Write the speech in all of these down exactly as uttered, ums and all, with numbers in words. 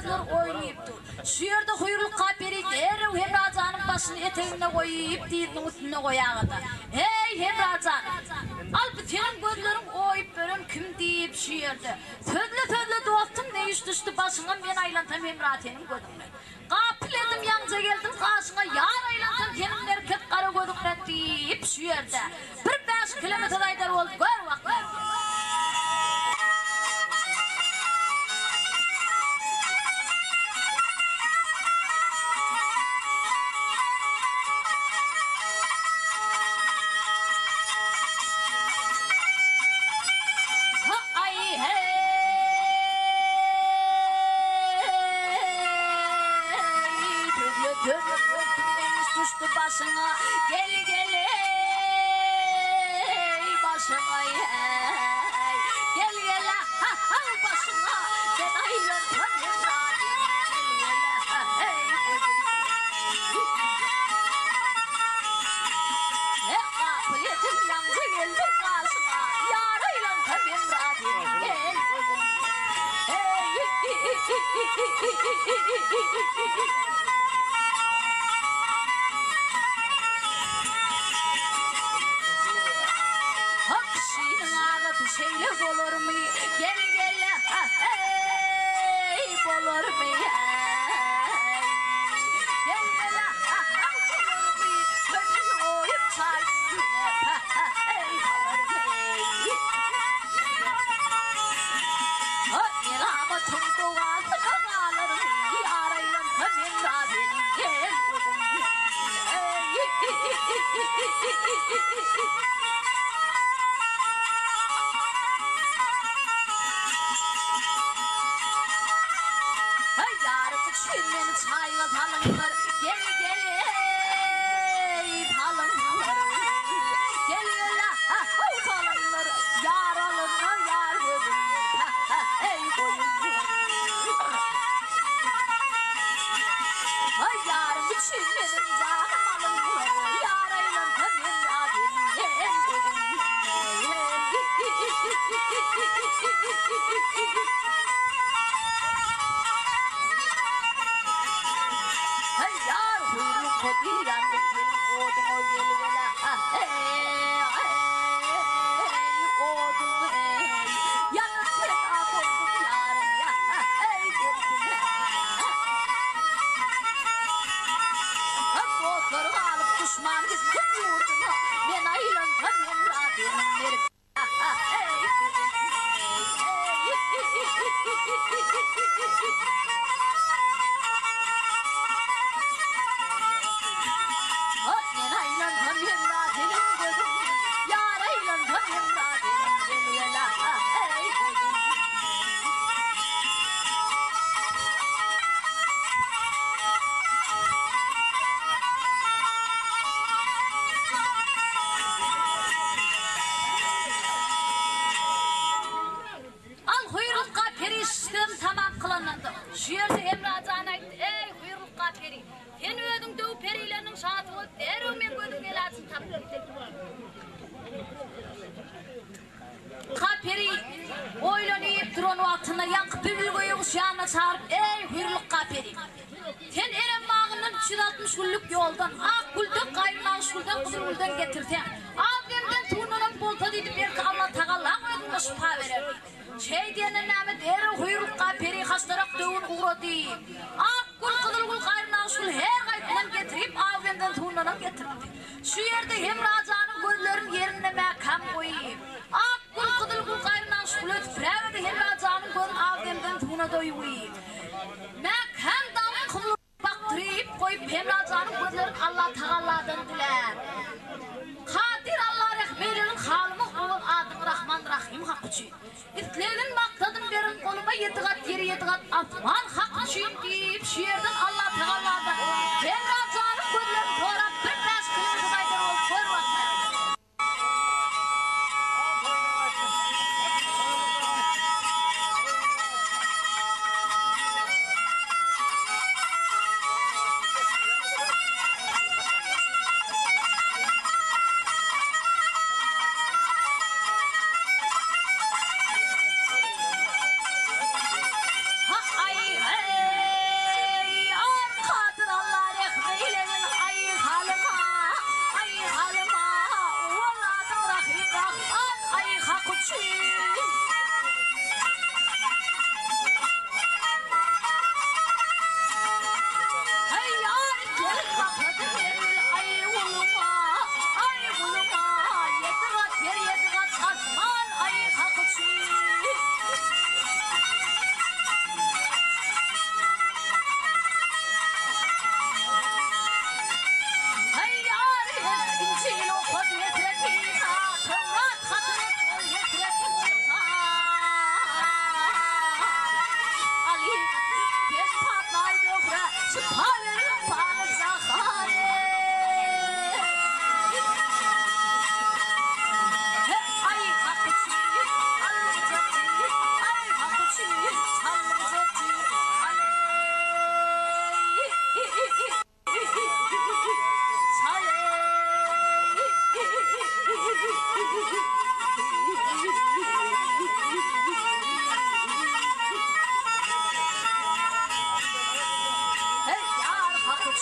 kızlar oynayıptı. Şu yerde huyruluk kaperi derev Hemrazan'ın başını eteğine koyup dilinin üstüne koyağıdı. Hey Hemrazan, al bir senin gözlerin oyup börüm kim deyip şu yerde. Sözle sözle doğaktım ne iş düştü başına ben aylantam Hemraten'in gözümle. Kapıl edim yanca geldim karşına yar aylantam senin erkek kara gözümle deyip şu yerde. Bir beş kilometre aydar oldu gör vaklar. Başına gel gel ey başına ey gel gel ha ha başına ben ayrıldım Hemraten gel gel ha hey ne kapıyetim yancı geldim karşına yar ayrıldım Hemraten gel hey şeyle olur mu? Gel gel ha hey olur mu? Gel gel ha ha olur mu? Gözünü oyup çarsın ha ha hey olur mu? Ha ilama tunduğan tıkalarım yarayım Hemraten gel olur mu? Şimdinin çayla talınlar gel gel ey talınlar gel gel ha ha talınlar yar alınlar yar gözüm ha ha ey boyun ha yarım şimdinin canım alınlar yar aylan Hemraten gel gözüm Kodir yandım senin odun o gel gel ha hey hey odun hey yanıp feda koydum yarım ya ha hey geldim ha dostlarım alıp düşman gitsin yurduna ben ayrıldım Hemraten'in verip ha ha hey tamam kılanlandı. Şu yerde Hemrazan aytdı. Ey huyruk kaperi. Sen ödün döv perilerinin şatığı derev men gözün elasın taptı. Kaperi oylanıp duran vaktında yankı bübülgöye uşağına çağırıp ey huyruk kaperi. Sen eren mağının üç yüz altmış günlük yoldan ak gülden kayrılan şuldan kızıl gülden getirten. Abdemden tuğununun bolta dedi belki Allah Teala ödünde şifa verer. Şey diyenin nami derev huyruk kaperi hastarak dövün uğradı. Ak gül kızıl gül kayrılan şul her kayıtından getirip abdemden tuğununun getirdi. Şu yerde Hemrazan'ın gözlerin yerine mekam koyayım. Ak gül kızıl gül kayrılan şul ötüp revdi Hemrazan'ın gözün abdemden tuğuna doyuyu. Mekam damın kıvıl baktırıp koyup Hemrazan'ın gözlerin Allah Teala'dan diler. Kadir Allah rehmeylerin halımı oğul adım Rahman Rahim hakkıcı. İtlerinin maktadım verin koluma yedigat yeri yedigat atman hakkıcıyım deyip şiirden Allah Teala'dan. Hemrazan'ın gözlerin torap bir beş kılın kızaydan ol kör vaklar. Ha ay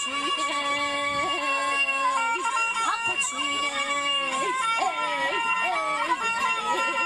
uçuyne, hak uçuyne, ey, ey, ey.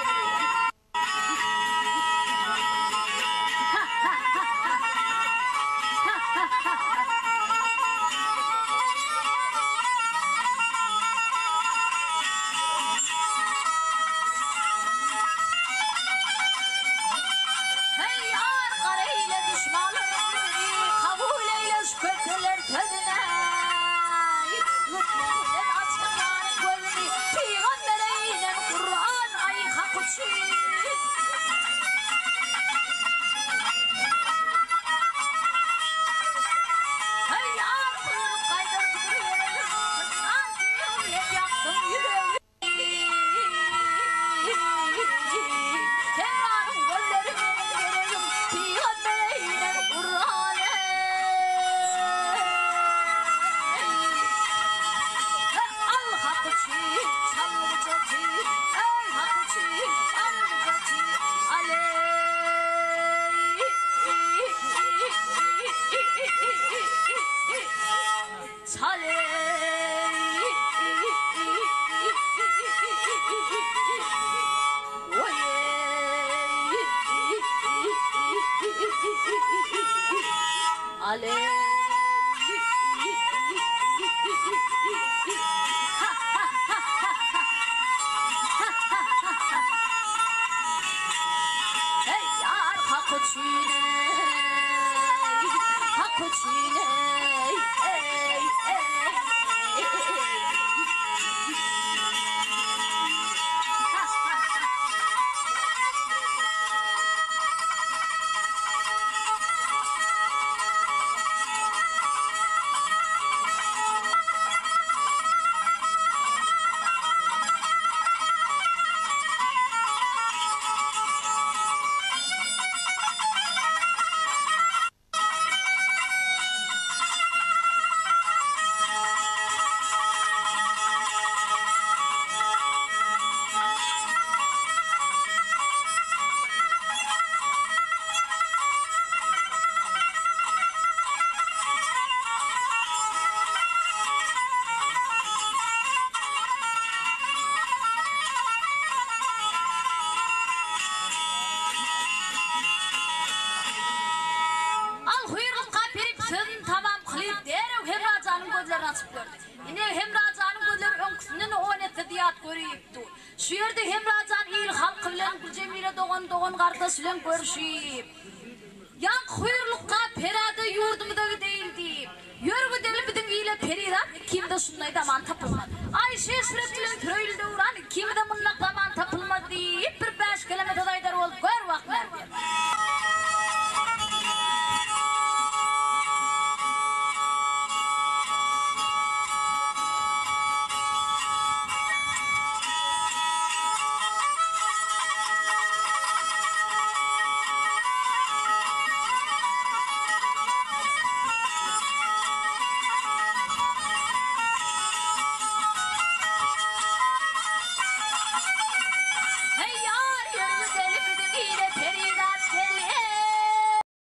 Şu yerde hem razan il halkı bilen Gülcemile doğan doğan kardeş bilen görüşüp yan kuyurlukka perade yurdumda değildi. Yörgü devli bidin ile peridan kimde sunnayda mantap olmadı. Ayşe süret bilen püröylde uğran